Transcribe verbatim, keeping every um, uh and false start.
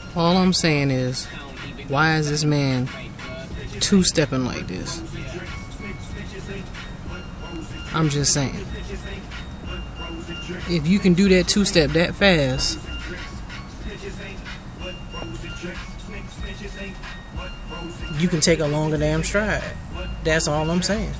All I'm saying is, why is this man two-stepping like this? I'm just saying. If you can do that two-step that fast, you can take a longer damn stride. That's all I'm saying.